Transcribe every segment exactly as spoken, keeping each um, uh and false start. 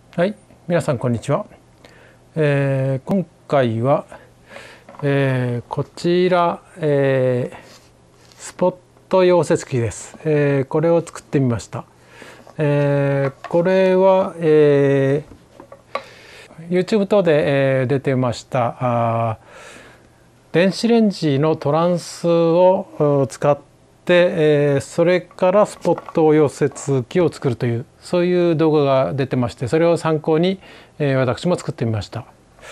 はい、皆さんこんにちは。えー、今回は、えー、こちら、えー、スポット溶接機です。えー、これを作ってみました。えー、これは、えー、YouTube 等で、えー、出てましたあ電子レンジのトランスを使って、えー、それからスポット溶接機を作るというそういう動画が出てまして、それを参考に、えー、私も作ってみました。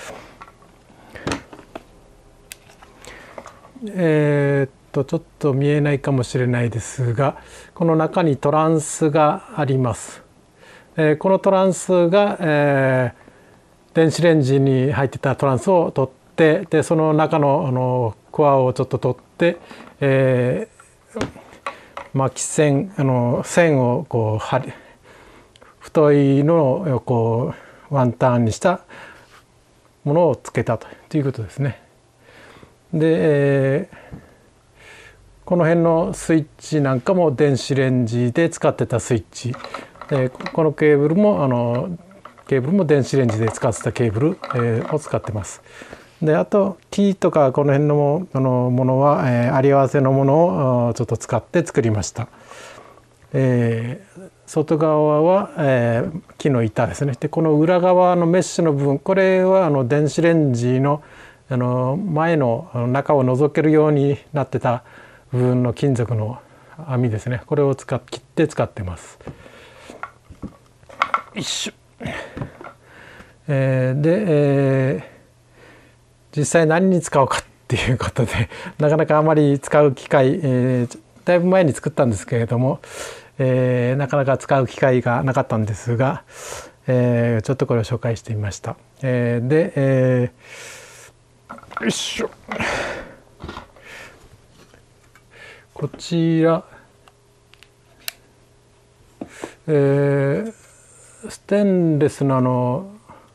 えー、っとちょっと見えないかもしれないですが、この中にトランスがあります。えー、このトランスが、えー、電子レンジに入ってたトランスを取って、でその中のあのコアをちょっと取って、えー、巻き線あの線をこう貼り太いのをこうワンターンにしたものをつけたということですね。で、えー、この辺のスイッチなんかも電子レンジで使ってたスイッチで、このケーブルもあのケーブルも電子レンジで使ってたケーブル、えー、を使ってます。であと T とかこの辺のあのものは、えー、あり合わせのものをちょっと使って作りました。えー、外側は、えー、木の板ですね。でこの裏側のメッシュの部分、これはあの電子レンジのあの前の中を覗けるようになってた部分の金属の網ですね。これを使っ切って使ってます。よいしょ。えー、で、えー、実際何に使うかっていうことでなかなかあまり使う機会、えー、だいぶ前に作ったんですけれども、えー、なかなか使う機会がなかったんですが、えー、ちょっとこれを紹介してみました。えー、で、えー、よいしょ。こちら、えー、ステンレスのあの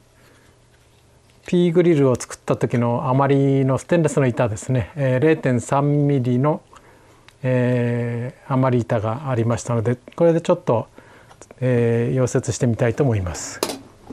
P グリルを作った時の余りのステンレスの板ですね、えー、れいてんさんミリの、えー、余り板がありましたので、これでちょっと、えー、溶接してみたいと思います。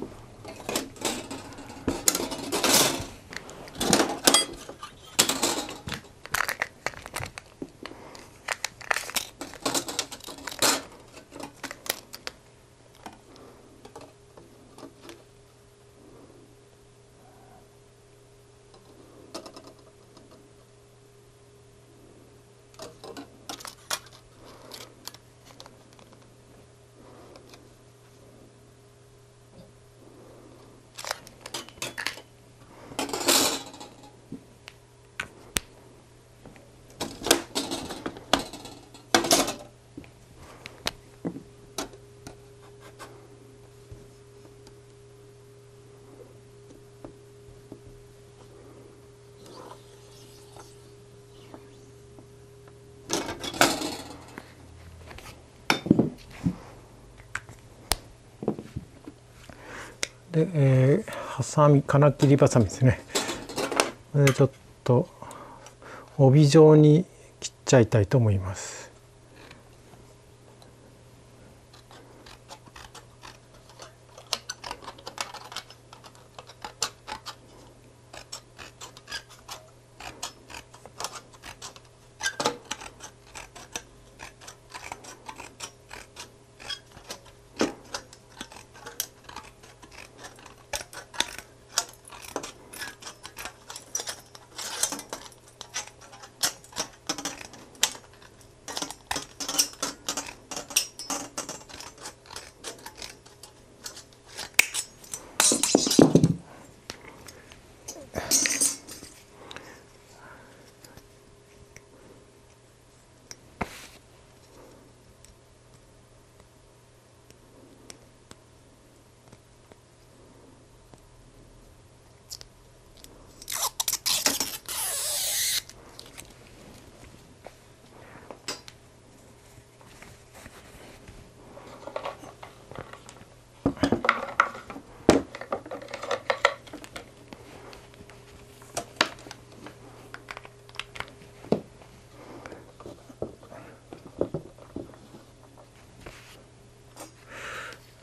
で、えー、ハサミ金切りバサミですね。でちょっと帯状に切っちゃいたいと思います。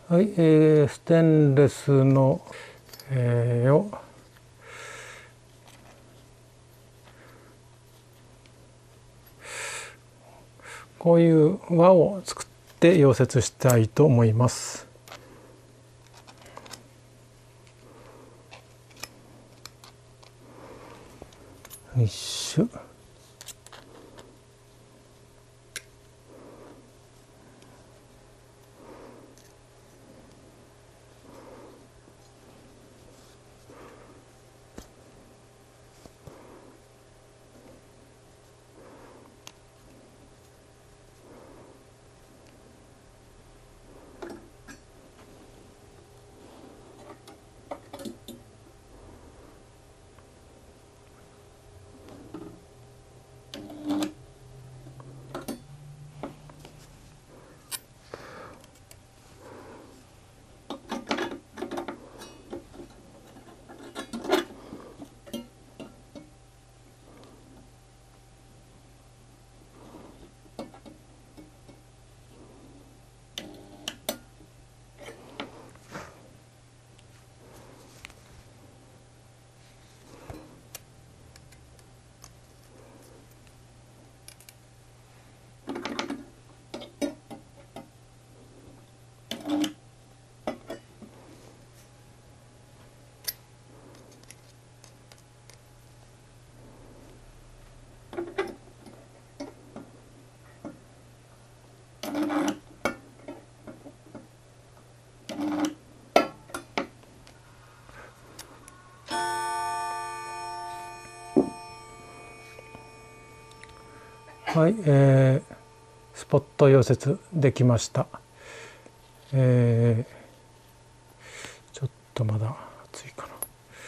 はい、えー、ステンレスの、えー、をこういう輪を作って溶接したいと思います。よいしょ。はい、えー、スポット溶接できました。えー、ちょっとまだ熱いかな。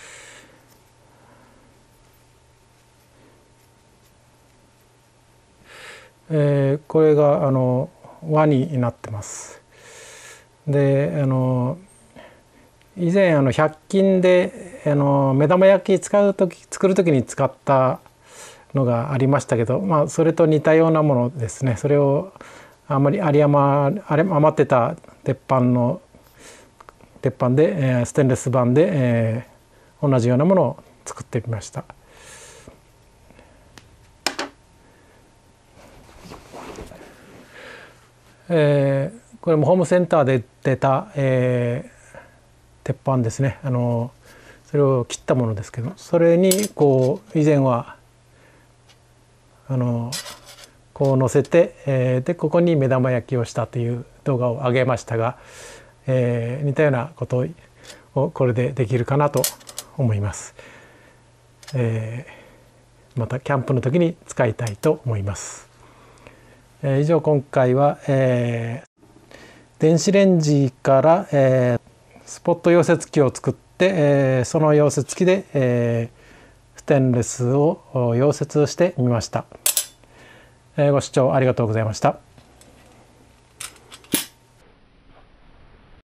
えー、これがあの輪になってます。で、あの以前あのひゃく均であの目玉焼き使う時作る時に使ったのがありましたけど、まあ、それと似たようなものですね。それをあまり有り余あれ余ってた鉄板の鉄板で、えー、ステンレス板で、えー、同じようなものを作ってみました。えー、これもホームセンターで出た、えー、鉄板ですね。あのそれを切ったものですけど、それにこう以前はあのこう乗せて、えー、でここに目玉焼きをしたという動画を上げましたが、えー、似たようなことをこれでできるかなと思います。えー、またキャンプの時に使いたいと思います。えー、以上今回は、えー、電子レンジから、えー、スポット溶接機を作って、えー、その溶接機で、えーステンレスを溶接してみました。ご視聴ありがとうございました。